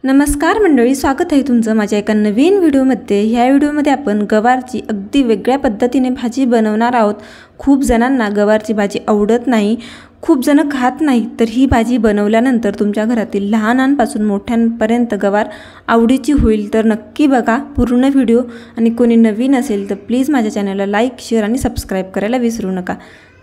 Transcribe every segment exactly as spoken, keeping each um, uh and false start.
नमस्कार मंडळी, स्वागत आहे तुमचं माझ्या एका नवीन व्हिडिओमध्ये। ह्या व्हिडिओमध्ये आपण गवारची अगदी वेगळ्या पद्धतीने भाजी बनवणार आहोत। खूप जणांना गवारची भाजी आवडत नाही, खूप जण खात नाही, तर ही भाजी बनवल्यानंतर तुमच्या घरातील लहानांपासून मोठ्यांपर्यंत गवार आवडीची होईल। तर नक्की बघा पूर्ण व्हिडिओ, आणि कोणी नवीन असेल तर प्लीज माझ्या चॅनलला लाईक, शेअर आणि सबस्क्राइब करायला विसरू नका।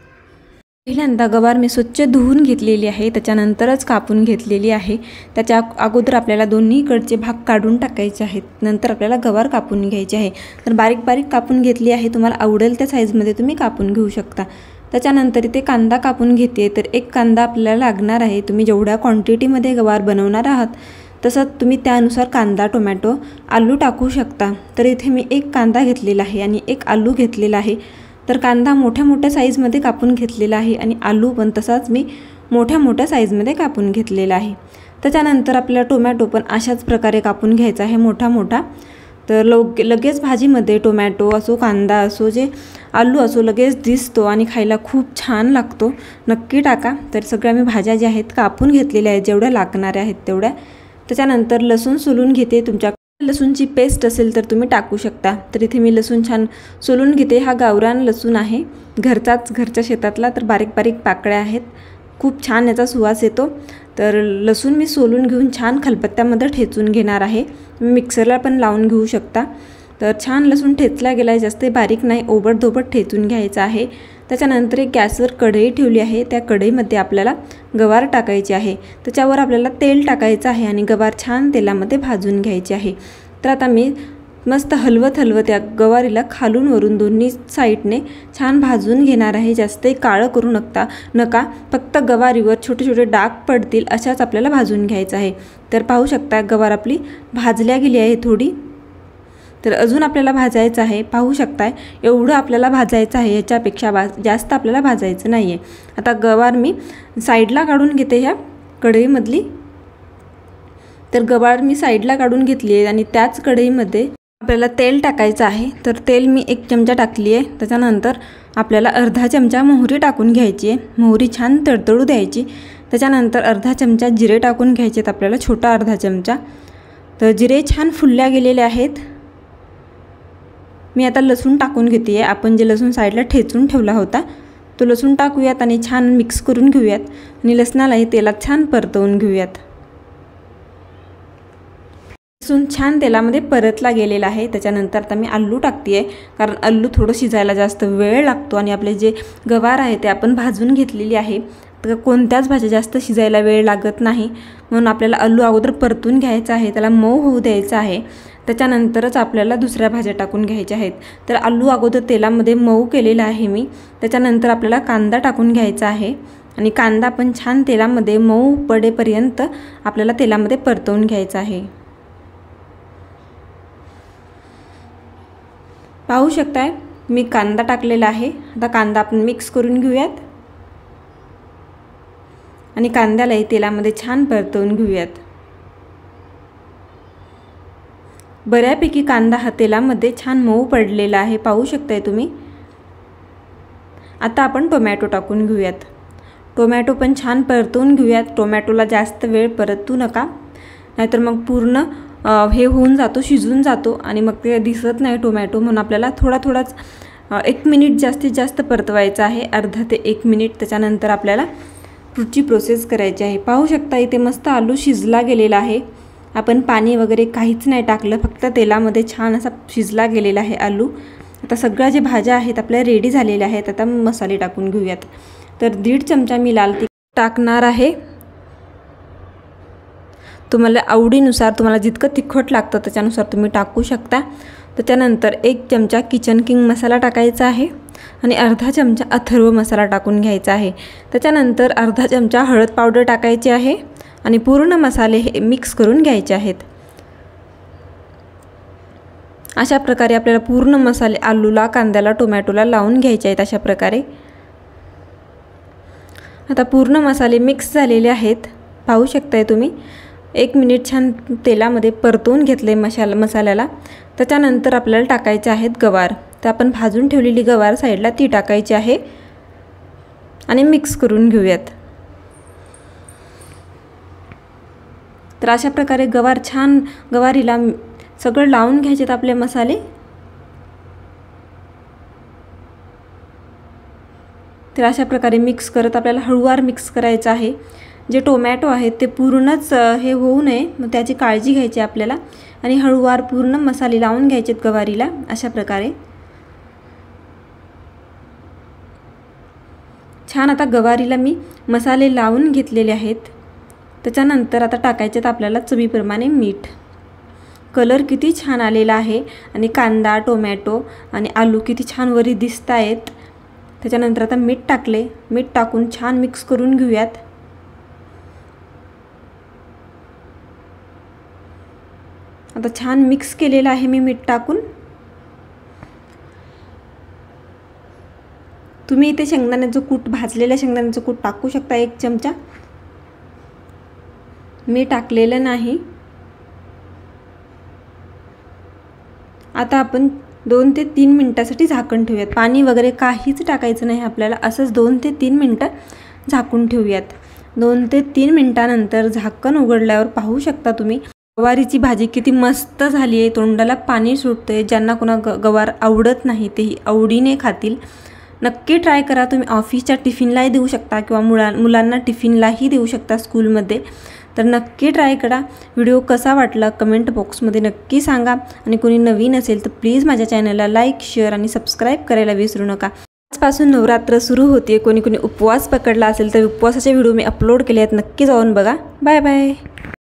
पहिल्यांदा गवार मी स्वच्छ धुवून घेतलेली आहे, त्याच्यानंतरच कापून घेतलेली आहे। त्याच्या अगोदर आपल्याला दोन्हीकडचे भाग काढून टाकायचे आहेत, नंतर आपल्याला गवार कापून घ्यायची आहे। तर बारीक बारीक कापून घेतली आहे, तुम्हाला आवडेल त्या साईजमध्ये तुम्ही कापून घेऊ शकता। त्याच्यानंतर इथे कांदा कापून घेते, तर एक कांदा आपल्याला लागणार आहे। तुम्ही जेवढ्या क्वांटिटीमध्ये गवार बनवणार आहात तसंच तुम्ही त्यानुसार कांदा, टोमॅटो, आलू टाकू शकता। तर इथे मी एक कांदा घेतलेला आहे आणि एक आलू घेतलेला आहे। तर कांदा मोठ्या मोठ्या साईजमध्ये कापून घेतलेला आहे आणि आलू पण तसाच मी मोठ्या मोठ्या साईजमध्ये कापून घेतलेला आहे। त्याच्यानंतर आपल्याला टोमॅटो पण अशाच प्रकारे कापून घ्यायचा आहे, मोठा मोठा। तर लग लगेच भाजीमध्ये टोमॅटो असो, कांदा असो, जे आलू असो, लगेच दिसतो आणि खायला खूप छान लागतो। नक्की टाका। तर सगळ्या मी भाज्या ज्या आहेत कापून घेतलेल्या आहेत, जेवढ्या लागणाऱ्या आहेत तेवढ्या। त्याच्यानंतर लसूण सोलून घेते, तुमच्या लसूणची पेस्ट असेल तर तुम्ही टाकू शकता। तर इथे मी लसूण छान सोलून घेते। हा गावरान लसूण आहे, घरचाच, घरच्या शेतातला। तर बारीक बारीक पाकळ्या आहेत, खूप छान याचा सुवास येतो। तर लसूण मी सोलून घेऊन छान खलबत्त्यामध्ये ठेचून घेणार आहे। मिक्सरला पण लावून घेऊ शकता। तर छान लसूण ठेचला गेला आहे, जास्त बारीक नाही, ओबडधोबड ठेचून घ्यायचा आहे। त्याच्यानंतर एक गॅसवर कढई ठेवली आहे, त्या कढईमध्ये आपल्याला गवार टाकायची आहे। त्याच्यावर आपल्याला तेल टाकायचं आहे आणि गवार छान तेलामध्ये भाजून घ्यायची आहे। तर आता मी मस्त हलवत हलवत या गवारीला खालून वरून दोन्ही साईडने छान भाजून घेणार आहे। जास्त काळं करू नका नका फक्त गवारीवर छोटे छोटे डाग पडतील अशाच आपल्याला भाजून घ्यायचं आहे। तर पाहू शकता गवार आपली भाजल्या गेली आहे थोडी। तर अजून आपल्याला भाजायचं आहे, पाहू शकताय एवढं आपल्याला भाजायचं आहे, याच्यापेक्षा बा जास्त आपल्याला भाजायचं नाही आहे। आता गवार मी साईडला काढून घेते ह्या कढईमधली। तर गवार मी साईडला काढून घेतली आहे आणि त्याच कढईमध्ये आपल्याला तेल टाकायचं आहे। तर तेल मी एक चमचा टाकली आहे। त्याच्यानंतर आपल्याला अर्धा चमचा मोहरी टाकून घ्यायची आहे, मोहरी छान तडतडू द्यायची। त्याच्यानंतर अर्धा चमचा जिरे टाकून घ्यायचे आहेत आपल्याला, छोटा अर्धा चमचा। तर जिरे छान फुलल्या गेलेले आहेत। मी आता लसूण टाकून घेते आहे, आपण जे लसूण साईडला ठेचून ठेवला होता तो लसूण टाकूयात आणि छान मिक्स करून घेऊयात आणि लसणालाही तेलात छान परतवून घेऊयात। लसूण छान तेलामध्ये परतला गेलेला आहे। त्याच्यानंतर आता मी आलू टाकते आहे, कारण आलू थोडं शिजायला जास्त वेळ लागतो आणि आपले जे गवार आहे ते आपण भाजून घेतलेली आहे। तर कोणत्याच भाज्या जास्त शिजायला वेळ लागत नाही, म्हणून आपल्याला आलू अगोदर परतून घ्यायचा आहे, त्याला मऊ होऊ द्यायचं आहे। त्याच्यानंतरच आपल्याला दुसऱ्या भाज्या टाकून घ्यायच्या आहेत। तर आलू अगोदर तेलामध्ये मऊ केलेला आहे मी। त्याच्यानंतर आपल्याला कांदा टाकून घ्यायचा आहे आणि कांदा पण छान तेलामध्ये मऊ पडेपर्यंत आपल्याला तेलामध्ये परतवून घ्यायचा आहे। पाहू शकताय मी कांदा टाकलेला आहे। आता कांदा आपण मिक्स करून घेऊयात आणि कांद्यालाही तेलामध्ये छान परतवून घेऊयात। बऱ्यापैकी कांदा हा तेलामध्ये छान मऊ पडलेला आहे, पाहू शकताय तुम्ही। आता आपण टोमॅटो टाकून घेऊयात, टोमॅटो पण छान परतवून घेऊयात। टोमॅटोला जास्त वेळ परतू नका, नाहीतर मग पूर्ण हे होऊन जातो, शिजून जातो आणि मग ते दिसत नाही टोमॅटो। म्हणून आपल्याला थोडा थोडाच एक मिनिट जास्तीत जास्त परतवायचा आहे, अर्धा ते एक मिनिट। त्याच्यानंतर आपल्याला पुढची प्रोसेस करायची आहे। पाहू शकता इथे मस्त आलू शिजला गेलेला आहे, आपण पाणी वगैरे काहीच नाही टाकलं, फक्त तेलामध्ये छान असा शिजला गेलेला आहे आलू। आता सगळ्या जे भाज्या आहेत आपल्या रेडी झालेल्या आहेत। आता मसाले टाकून घेऊयात। तर दीड चमचा मी लाल तिखट टाकणार आहे, तुम्हाला आवडीनुसार, तुम्हाला जितकं तिखट लागतं त्याच्यानुसार तुम्ही टाकू शकता। त्याच्यानंतर एक चमचा किचन किंग मसाला टाकायचा आहे आणि अर्धा चमचा अथर्व मसाला टाकून घ्यायचा आहे। त्याच्यानंतर अर्धा चमचा हळद पावडर टाकायची आहे आणि पूर्ण मसाले हे मिक्स करून घ्यायचे आहेत। अशा प्रकारे आपल्याला पूर्ण मसाले आलूला, कांद्याला, टोमॅटोला लावून घ्यायचे आहेत अशा प्रकारे। आता पूर्ण मसाले मिक्स झालेले आहेत, पाहू शकताय तुम्ही। एक मिनिट छान तेलामध्ये परतवून घेतले मसाला मसाल्याला। त्याच्यानंतर आपल्याला टाकायचे आहेत गवार। तर आपण भाजून ठेवलेली गवार साईडला ती टाकायची आहे आणि मिक्स करून घेऊयात। तर अशा प्रकारे गवार छान गवारीला सगळं लावून घ्यायचेत आपले मसाले। तर अशा प्रकारे मिक्स करत आपल्याला हळूवार मिक्स करायचं आहे। जे टोमॅटो आहेत ते पूर्णच हे होऊ नये, मग त्याची काळजी घ्यायची आपल्याला आणि हळूवार पूर्ण मसाले लावून घ्यायचेत गवारीला अशा प्रकारे। छान आता गवारीला मी मसाले लावून घेतलेले आहेत। त्याच्यानंतर आता टाकायचे आपल्याला चवीप्रमाणे मीठ। कलर किती छान आलेला आहे आणि कांदा, टोमॅटो आणि आलू किती छान वरी दिसत आहेत। त्याच्यानंतर आता मीठ टाकले, मीठ टाकून छान मिक्स करून घेऊयात। आता छान मिक्स केलेलं आहे मी मीठ टाकून। तुम्ही इथे शेंगदाण्याचं कूट, भाजलेल्या शेंगदाण्याचं कूट टाकू शकता एक चमचा, मी टाकलेलं नाही। आता आपण दोन ते तीन मिनिटांसाठी झाकण ठेवूयात। पाणी वगैरे काहीच टाकायचं नाही आपल्याला, असंच दोन ते तीन मिनिटं झाकून ठेवूयात। दोन ते तीन मिनिटांनंतर झाकण उघडल्यावर पाहू शकता तुम्ही गवारीची भाजी किती मस्त झाली आहे। तोंडाला पाणी सुटते। ज्यांना कोणा गवार आवडत नाही तेही आवडीने खातील। नक्की ट्राय करा। तुम्ही ऑफिसच्या टिफिनलाही देऊ शकता किंवा मुला मुलांना टिफिनलाही देऊ शकता स्कूलमध्ये। तर नक्की ट्राय करा। व्हिडिओ कसा वाटला कमेंट बॉक्समध्ये नक्की सांगा आणि कोणी नवीन असेल तर प्लीज माझ्या चॅनलला लाईक, शेअर आणि सबस्क्राईब करायला विसरू नका। आजपासून नवरात्र सुरू होते। कोणी कोणी उपवास पकडला असेल तर उपवासाचे व्हिडिओ मी अपलोड केले आहेत, नक्की जाऊन बघा। Bye bye.